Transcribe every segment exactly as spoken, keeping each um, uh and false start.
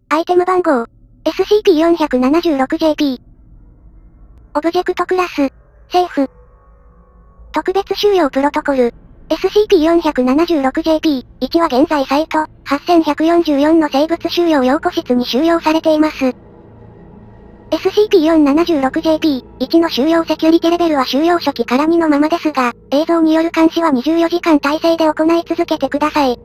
アイテム番号 エスシーピーよんななろくジェーピー オブジェクトクラスセーフ特別収容プロトコル エスシーピーよんななろくジェーピーいち は現在サイトはっせんひゃくよんじゅうよんの生物収容陽子室に収容されています。エスシーピーよんななろくジェーピーいち の収容セキュリティレベルは収容初期からにのままですが、映像による監視はにじゅうよじかん体制で行い続けてください。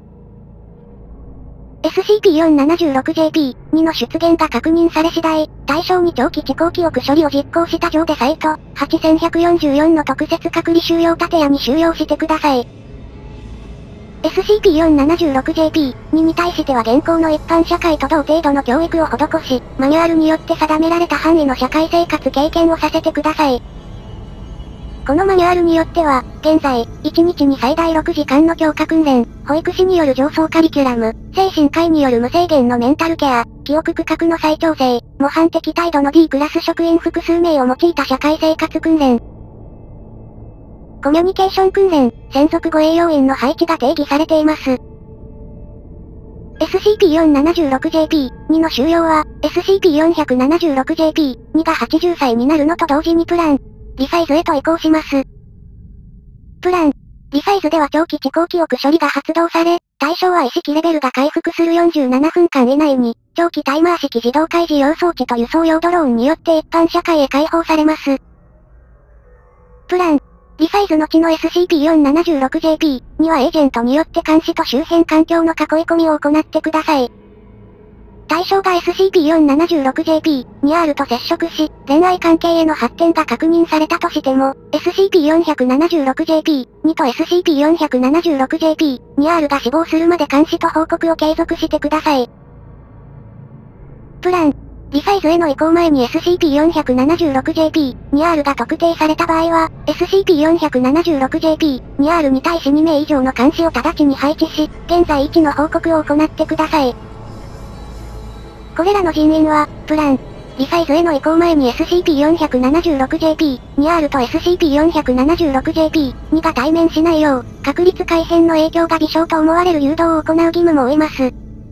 エスシーピーよんななろくジェーピーに の出現が確認され次第、対象に長期遅行記憶処理を実行した上でサイトはちせんひゃくよんじゅうよんの特設隔離収容建屋に収容してください。エスシーピーよんななろくジェーピーに に対しては現行の一般社会と同程度の教育を施し、マニュアルによって定められた範囲の社会生活経験をさせてください。このマニュアルによっては、現在、いちにちに最大ろくじかんの強化訓練、保育士による上層カリキュラム、精神科医による無制限のメンタルケア、記憶区画の再調整、模範的態度の ディー クラス職員複数名を用いた社会生活訓練、コミュニケーション訓練、専属護衛要員の配置が定義されています。エスシーピーよんななろくジェーピーに の収容は、エスシーピーよんななろくジェーピーに がはちじゅっさいになるのと同時にプラン、リサイズへと移行します。プラン、リサイズでは長期遅行記憶処理が発動され、対象は意識レベルが回復するよんじゅうななふんかん以内に、長期タイマー式自動開示用装置と輸送用ドローンによって一般社会へ解放されます。プラン、リサイズ後の エスシーピーよんななろくジェーピーにはエージェントによって監視と周辺環境の囲い込みを行ってください。対象が エスシーピーよんななろくジェーピーにアール と接触し、恋愛関係への発展が確認されたとしても、エスシーピーよんななろくジェーピーに と エスシーピーよんななろくジェーピーにアール が死亡するまで監視と報告を継続してください。プラン、リサイズへの移行前に エスシーピーよんななろくジェーピーにアール が特定された場合は、エスシーピーよんななろくジェーピーにアール に対しにめい以上の監視を直ちに配置し、現在位置の報告を行ってください。これらの人員は、プラン、リサイズへの移行前に エスシーピーよんななろくジェーピーにアール と エスシーピーよんななろくジェーピーに が対面しないよう、確率改変の影響が微小と思われる誘導を行う義務も負います。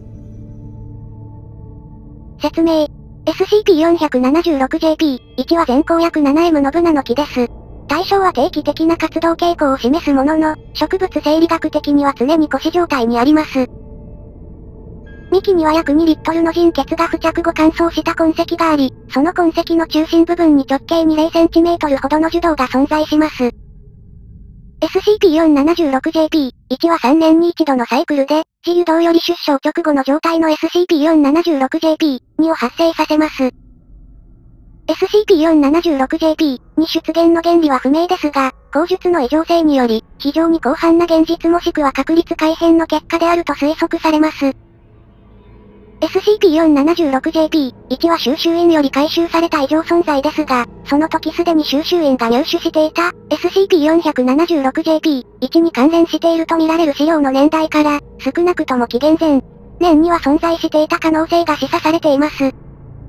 説明。エスシーピーよんななろくジェーピーいち は全高約 ななエム のブナの木です。対象は定期的な活動傾向を示すものの、植物生理学的には常に枯死状態にあります。幹には約にリットルの人血が付着後乾燥した痕跡があり、その痕跡の中心部分に直径 にじゅうセンチメートル ほどの樹洞が存在します。エスシーピーよんななろくジェーピーいち はさんねんに一度のサイクルで、自由動より出生直後の状態の エスシーピーよんななろくジェーピーに を発生させます。エスシーピーよんななろくジェーピーに 出現の原理は不明ですが、口述の異常性により、非常に広範な現実もしくは確率改変の結果であると推測されます。エスシーピーよんななろくジェーピーいち は収集員より回収された異常存在ですが、その時すでに収集員が入手していた エスシーピーよんななろくジェーピーいち に関連しているとみられる資料の年代から、少なくとも紀元前年には存在していた可能性が示唆されています。エ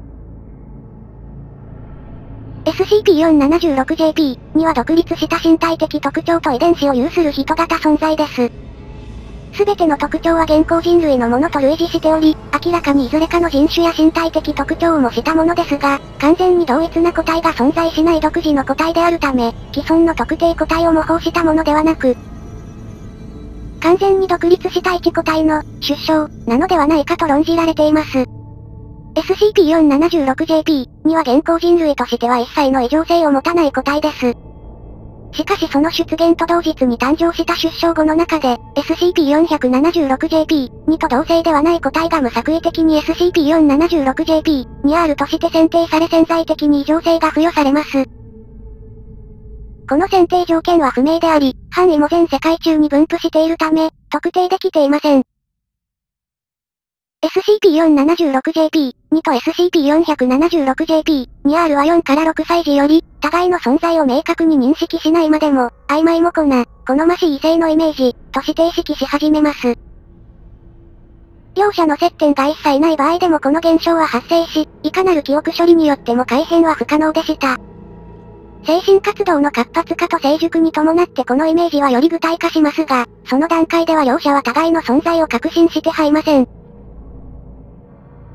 スシーピーよんななろくジェーピーに は独立した身体的特徴と遺伝子を有する人型存在です。すべての特徴は現行人類のものと類似しており、明らかにいずれかの人種や身体的特徴を模したものですが、完全に同一な個体が存在しない独自の個体であるため、既存の特定個体を模倣したものではなく、完全に独立した一個体の出生なのではないかと論じられています。エスシーピーよんななろくジェーピーに は現行人類としては一切の異常性を持たない個体です。しかしその出現と同日に誕生した出生後の中で、エスシーピーよんななろくジェーピーに と同性ではない個体が無作為的に エスシーピーよんななろくジェーピーにアール として選定され潜在的に異常性が付与されます。この選定条件は不明であり、範囲も全世界中に分布しているため、特定できていません。エスシーピーよんななろくジェーピーに と エスシーピーよんななろくジェーピーにアール はよんからろくさい時より、互いの存在を明確に認識しないまでも、曖昧もこな、好ましい異性のイメージ、として意識し始めます。両者の接点が一切ない場合でもこの現象は発生し、いかなる記憶処理によっても改変は不可能でした。精神活動の活発化と成熟に伴ってこのイメージはより具体化しますが、その段階では両者は互いの存在を確信してはいません。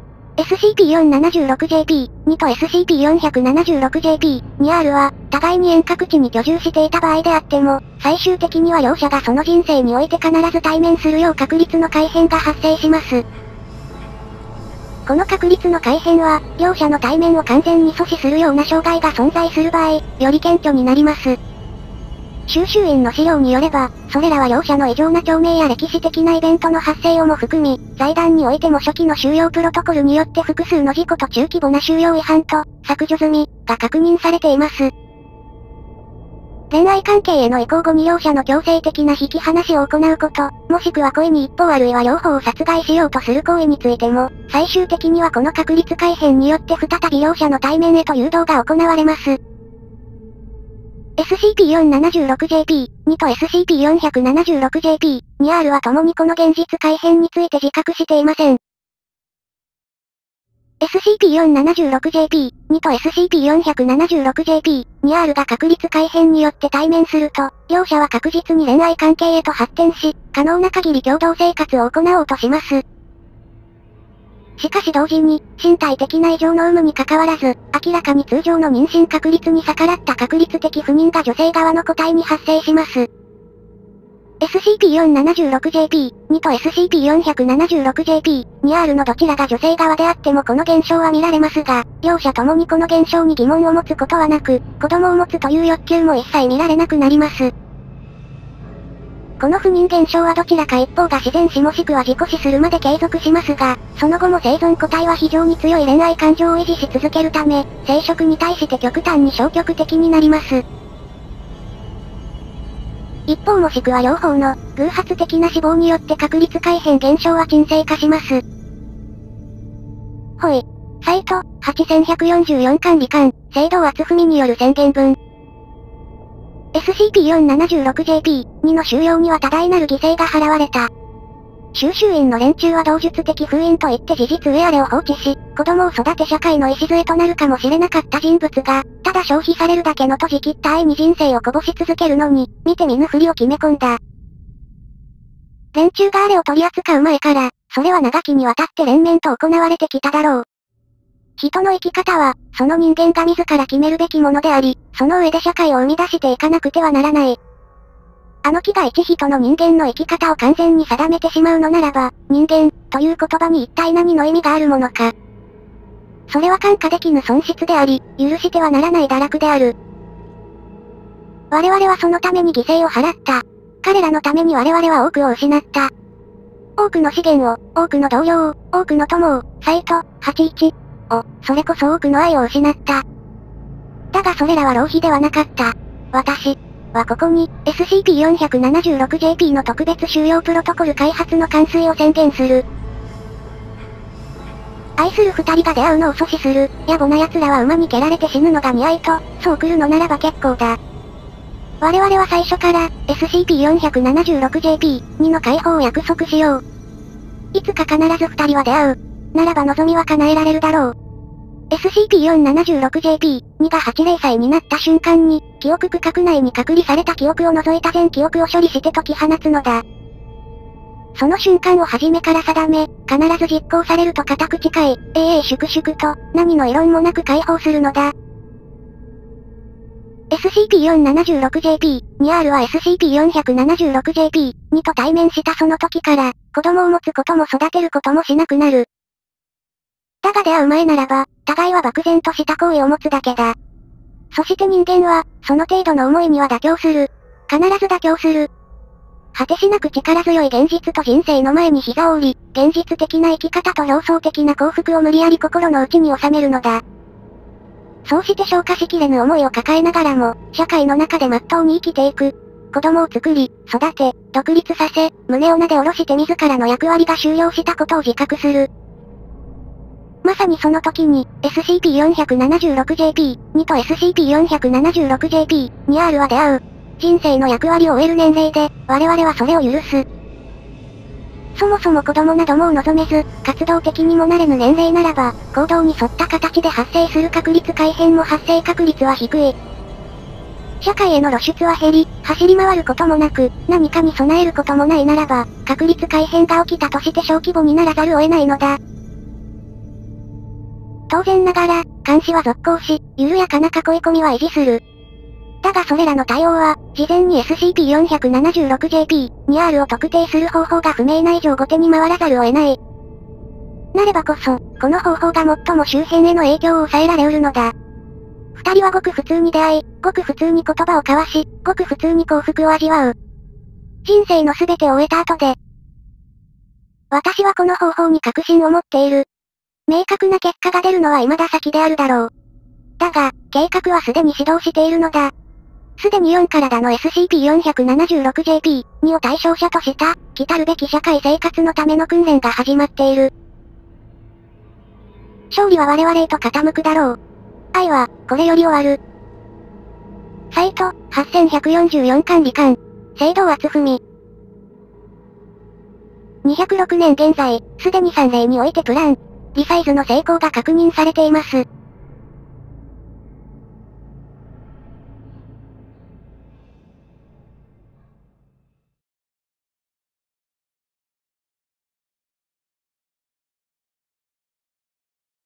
エスシーピーよんななろくジェーピーに と エスシーピーよんななろくジェーピーにアール は、互いに遠隔地に居住していた場合であっても、最終的には両者がその人生において必ず対面するよう確率の改変が発生します。この確率の改変は、両者の対面を完全に阻止するような障害が存在する場合、より顕著になります。収集員の資料によれば、それらは両者の異常な共鳴や歴史的なイベントの発生をも含み、財団においても初期の収容プロトコルによって複数の事故と中規模な収容違反と、削除済み、が確認されています。恋愛関係への移行後に両者の強制的な引き離しを行うこと、もしくは恋に一方あるいは両方を殺害しようとする行為についても、最終的にはこの確率改変によって再び両者の対面へと誘導が行われます。エスシーピーよんななろくジェーピーに と エスシーピーよんななろくジェーピーにアール は共にこの現実改変について自覚していません。エスシーピーよんななろくジェーピーに と エスシーピーよんななろくジェーピーにアール が確率改変によって対面すると、両者は確実に恋愛関係へと発展し、可能な限り共同生活を行おうとします。しかし同時に、身体的な異常の有無に関わらず、明らかに通常の妊娠確率に逆らった確率的不妊が女性側の個体に発生します。エスシーピーよんななろくジェーピーに と エスシーピーよんななろくジェーピーにアール のどちらが女性側であってもこの現象は見られますが、両者ともにこの現象に疑問を持つことはなく、子供を持つという欲求も一切見られなくなります。この不妊現象はどちらか一方が自然死もしくは自己死するまで継続しますが、その後も生存個体は非常に強い恋愛感情を維持し続けるため、生殖に対して極端に消極的になります。一方もしくは両方の偶発的な死亡によって確率改変現象は沈静化します。ほい。サイト、はちせんひゃくよんじゅうよん管理官、聖堂厚文による宣言文。エスシーピーよんななろくジェーピーに の収容には多大なる犠牲が払われた。収集員の連中は同術的封印といって事実上あれを放置し、子供を育て社会の礎となるかもしれなかった人物が、ただ消費されるだけの閉じ切った愛に人生をこぼし続けるのに、見て見ぬふりを決め込んだ。連中があれを取り扱う前から、それは長きにわたって連綿と行われてきただろう。人の生き方は、その人間が自ら決めるべきものであり、その上で社会を生み出していかなくてはならない。あの木が一人の人間の生き方を完全に定めてしまうのならば、人間、という言葉に一体何の意味があるものか。それは看過できぬ損失であり、許してはならない堕落である。我々はそのために犠牲を払った。彼らのために我々は多くを失った。多くの資源を、多くの同僚を、多くの友を、サイト、はちじゅういち。を、それこそ多くの愛を失った。だがそれらは浪費ではなかった。私はここに、エスシーピーよんななろくジェーピー の特別収容プロトコル開発の完遂を宣言する。愛する二人が出会うのを阻止する、野暮な奴らは馬に蹴られて死ぬのが似合いと、そう来るのならば結構だ。我々は最初から、エスシーピーよんななろくジェーピーに の解放を約束しよう。いつか必ず二人は出会う。ならば望みは叶えられるだろう。エスシーピーよんななろくジェーピーに がはちじゅうさいになった瞬間に、記憶区画内に隔離された記憶を除いた全記憶を処理して解き放つのだ。その瞬間を初めから定め、必ず実行されると固く誓い、永遠粛々と、何の異論もなく解放するのだ。エスシーピーよんななろくジェーピーにアール は エスシーピーよんななろくジェーピーに と対面したその時から、子供を持つことも育てることもしなくなる。だが出会う前ならば、互いは漠然とした行為を持つだけだ。そして人間は、その程度の思いには妥協する。必ず妥協する。果てしなく力強い現実と人生の前に膝を折り、現実的な生き方と表層的な幸福を無理やり心の内に収めるのだ。そうして消化しきれぬ思いを抱えながらも、社会の中で真っ当に生きていく。子供を作り、育て、独立させ、胸をなで下ろして自らの役割が終了したことを自覚する。まさにその時に、エスシーピーよんななろくジェーピーに と エスシーピーよんななろくジェーピーにアール は出会う。人生の役割を終える年齢で、我々はそれを許す。そもそも子供などもう望めず、活動的にもなれぬ年齢ならば、行動に沿った形で発生する確率改変も発生確率は低い。社会への露出は減り、走り回ることもなく、何かに備えることもないならば、確率改変が起きたとして小規模にならざるを得ないのだ。 当然ながら、監視は続行し、緩やかな囲い込みは維持する。だがそれらの対応は、事前に エスシーピーよんななろくジェーピー に アール を特定する方法が不明な以上後手に回らざるを得ない。なればこそ、この方法が最も周辺への影響を抑えられうるのだ。二人はごく普通に出会い、ごく普通に言葉を交わし、ごく普通に幸福を味わう。人生のすべてを終えた後で、私はこの方法に確信を持っている。明確な結果が出るのは未だ先であるだろう。だが、計画はすでに始動しているのだ。すでによんからだの エスシーピーよんななろくジェーピー にを対象者とした、来たるべき社会生活のための訓練が始まっている。勝利は我々へと傾くだろう。愛は、これより終わる。サイト、はっせんひゃくよんじゅうよん管理官。聖堂厚文。にひゃくろくねん現在、すでにさん例においてプラン、リサイズの成功が確認されています。